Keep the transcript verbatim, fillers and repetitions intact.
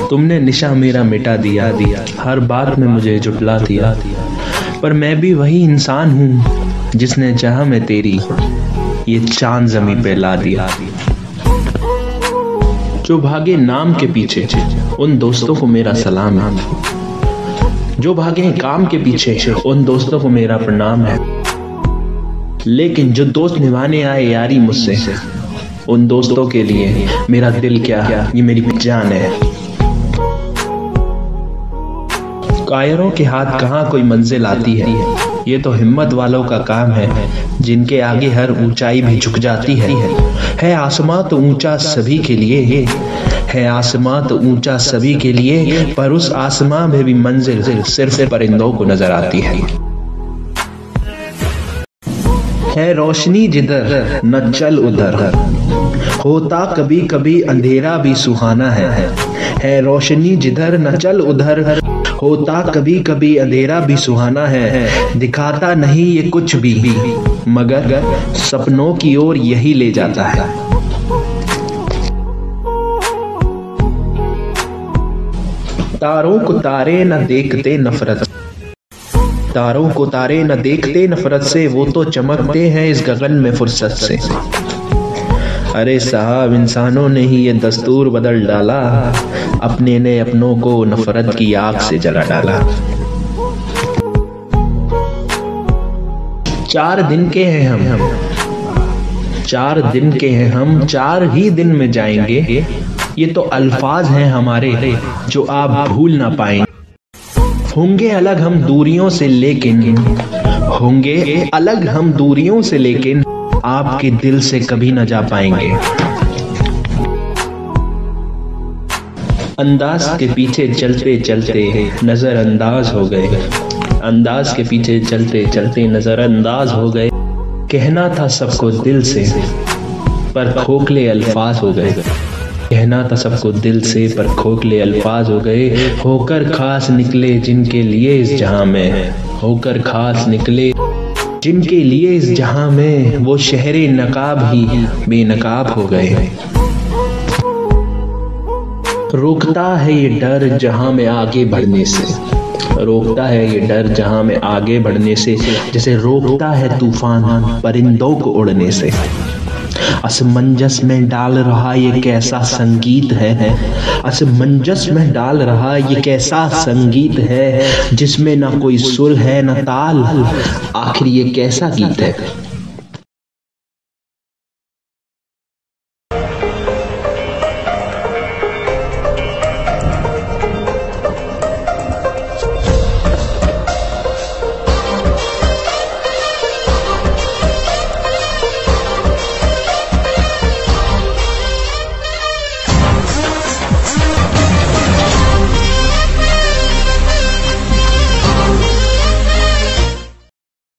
तुमने निशा मेरा मिटा दिया दिया हर बात में मुझे जुटला दिया, पर मैं भी वही इंसान हूँ जिसने चाहा मैं तेरी ये चांद जमी पे ला दिया। जो भागे नाम के पीछे उन दोस्तों को मेरा सलाम है, जो भागे काम के पीछे उन दोस्तों को मेरा प्रणाम है, लेकिन जो दोस्त निभाने आए यारी मुझसे उन दोस्तों के लिए मेरा दिल क्या ये मेरी जान है। कायरों के हाथ कहाँ कोई मंजिल आती है, ये तो हिम्मत वालों का काम है जिनके आगे हर ऊंचाई भी झुक जाती है। है आसमां तो ऊंचा सभी के लिए, है आसमां तो ऊंचा सभी के लिए, पर उस आसमां में भी मंजिल सिर्फ परिंदों को नजर आती है। है रोशनी जिधर न चल उधर, होता कभी कभी अंधेरा भी सुहाना है। है रोशनी जिधर न चल उधर, होता कभी कभी अंधेरा भी सुहाना है। दिखाता नहीं ये कुछ भी, मगर सपनों की ओर यही ले जाता है। तारों को तारे न देखते नफरत, तारों को तारे न देखते नफरत से, वो तो चमकते हैं इस गगन में फुर्सत से। अरे साहब इंसानों ने ही ये दस्तूर बदल डाला, अपने ने अपनों को नफरत की आग से जला डाला। चार दिन के हैं हम, चार दिन के हैं हम, चार ही दिन में जाएंगे। ये तो अल्फाज हैं हमारे जो आप भूल ना पाएंगे। होंगे अलग हम दूरियों से लेकिन, होंगे अलग हम दूरियों से लेकिन आपके दिल से कभी न जा पाएंगे। अंदाज के पीछे चलते चलते नजरअंदाज हो गए, अंदाज के पीछे चलते चलते नजरअंदाज हो गए। कहना था सबको दिल से पर खोखले अल्फाज हो गए, कहना था सबको दिल से पर खोखले अल्फाज हो गए। होकर खास निकले जिनके लिए इस जहां में, होकर खास निकले जिनके लिए इस जहां में, वो शहरे नकाब ही बेनकाब हो गए। रोकता है ये डर जहां में आगे बढ़ने से, रोकता है ये डर जहां में आगे बढ़ने से, जैसे रोकता है तूफान परिंदों को उड़ने से। असमंजस में डाल रहा ये कैसा संगीत है, असमंजस में डाल रहा ये कैसा संगीत है, जिसमें ना कोई सुर है ना ताल, आखिर ये कैसा गीत है।